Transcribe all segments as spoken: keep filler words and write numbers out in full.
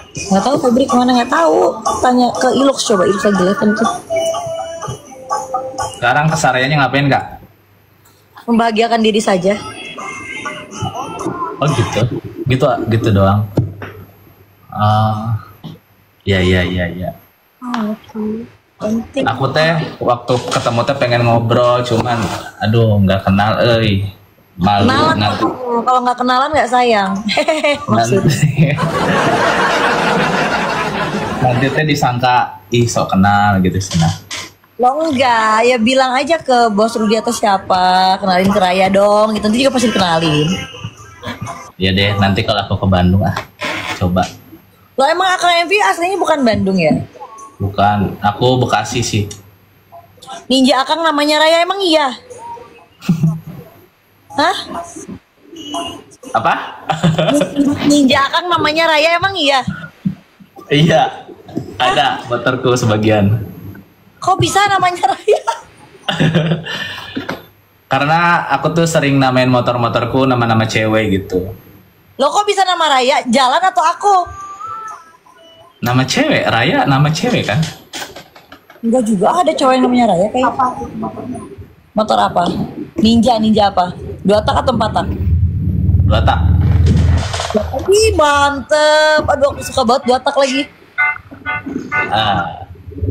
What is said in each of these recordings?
Nggak tahu Febri kemana, nggak tahu. Tanya ke Ilux, coba Ilux lagi lihat tuh. Sekarang kesehariannya ngapain kak? Membahagiakan diri saja. Oh gitu, gitu gitu doang. Ah, ya ya ya ya. Oh, oke. Okay. Penting. Aku teh waktu ketemu teh pengen ngobrol, cuman aduh nggak kenal, eh malu Kenalan nanti. Kalau nggak kenalan nggak sayang. Maksudnya. Nanti teh disangka ih sok kenal gitu sih. Nah. Lo enggak, ya bilang aja ke bos Rudi atau siapa, kenalin ke Raya dong, gitu nanti juga pasti dikenalin. Ya deh, nanti kalau aku ke Bandung ah, coba. Lo emang Akang Envy aslinya bukan Bandung ya? Bukan, aku Bekasi sih. Ninja Akang namanya Raya emang iya? Hah? Apa? Ninja Akang namanya Raya emang iya? Iya, ada motorku sebagian. Kok bisa namanya Raya? Karena aku tuh sering namain motor-motorku nama-nama cewek gitu. Lo kok bisa nama Raya? Jalan atau aku? Nama cewek, Raya nama cewek kan? Enggak juga, ada cowok yang namanya Raya kayak. Apa? Motor apa? Ninja, ninja apa? Dua tak atau empat tak? Dua tak. Ih mantep. Aduh aku suka banget dua tak lagi. Ah.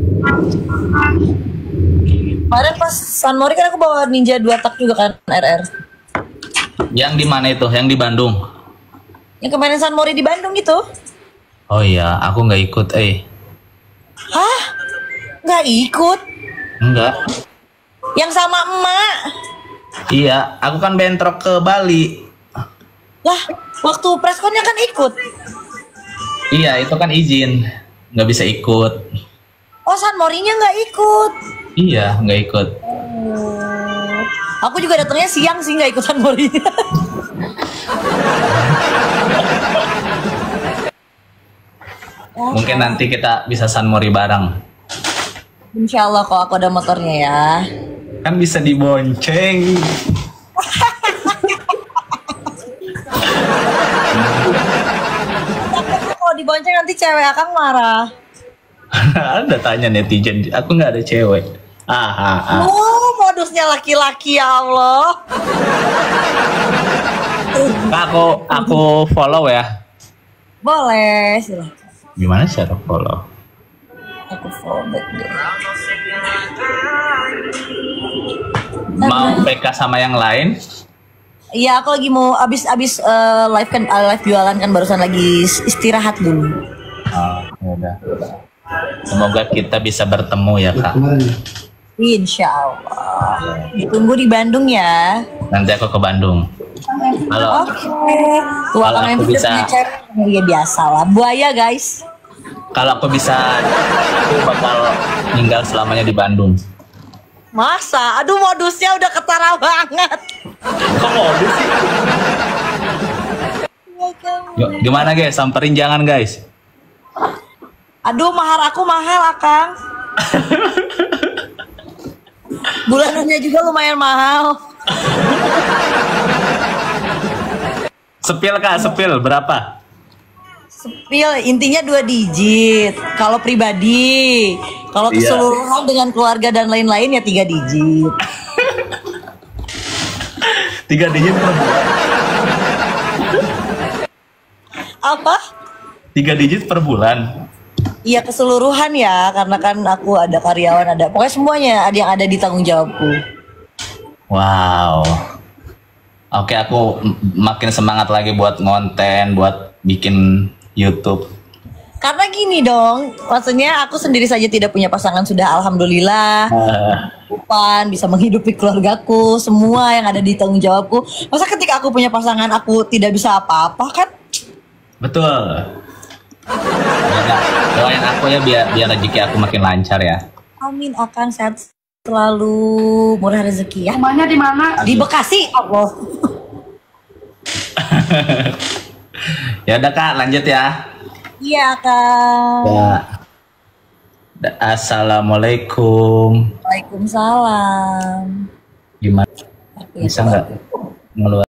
Kemarin pas San Mori kan aku bawa Ninja dua tak juga kan, R R. Yang di mana itu? Yang di Bandung? Yang kemarin San Mori di Bandung gitu. Oh iya, aku nggak ikut, eh. Hah? Nggak ikut? Enggak. Yang sama emak? Iya, aku kan bentrok ke Bali. Lah, waktu preskonnya kan ikut. Iya, itu kan izin, nggak bisa ikut. Oh, San Morinya nggak ikut. Iya, nggak ikut. Oh. Aku juga datangnya siang sih, nggak ikut San Morinya. Mungkin nanti kita bisa San Mori bareng. Insya Allah kalau aku ada motornya ya. Kan bisa dibonceng. Kalau dibonceng nanti cewek Akang marah. Ada tanya netizen, aku nggak ada cewek. Ah, ah, ah. Oh, modusnya laki-laki ya Allah. Kak, aku aku follow ya. Boleh, silahkan. Gimana cara follow? Aku follow back deh. Mau P K sama yang lain? Iya, aku lagi mau abis abis uh, live kan uh, live jualan kan barusan lagi istirahat dulu. Oh, ya udah. Semoga kita bisa bertemu ya kak. Insya Allah. Ditunggu di Bandung ya. Nanti aku ke Bandung. Halo. Oke. Tuh Kalau Akang aku Envy bisa- punya cewek. Ya biasa lah. Buaya guys. Kalau aku bisa, aku bakal tinggal selamanya di Bandung. Masa? Aduh modusnya udah ketara banget. Kok modus sih? Yuk, gimana guys? Samperin jangan guys. Aduh mahar aku mahal Akang. Bulanannya juga lumayan mahal. Sepil kak, sepil berapa? Sepil intinya dua digit. Kalau pribadi, kalau Iya. keseluruhan dengan keluarga dan lain-lain ya tiga digit. Tiga digit per bulan. Apa? Tiga digit per bulan. Iya keseluruhan ya, karena kan aku ada karyawan ada, pokoknya semuanya ada yang ada di tanggung jawabku. Wow. Oke, aku m- makin semangat lagi buat ngonten, buat bikin YouTube. Karena gini dong, maksudnya aku sendiri saja tidak punya pasangan sudah alhamdulillah. Eh, Pan bisa menghidupi keluargaku, semua yang ada di tanggung jawabku. Masa ketika aku punya pasangan aku tidak bisa apa-apa kan? betul. Ya, doain aku ya biar biar rezeki aku makin lancar ya. Amin akan sehat selalu, murah rezeki ya. Rumahnya di mana? Di Bekasi, Allah. Ya udah kak, lanjut ya. Iya kak. Ya. Da- Assalamualaikum. Waalaikumsalam. Gimana? Aku ya, Bisa nggak ngeluar?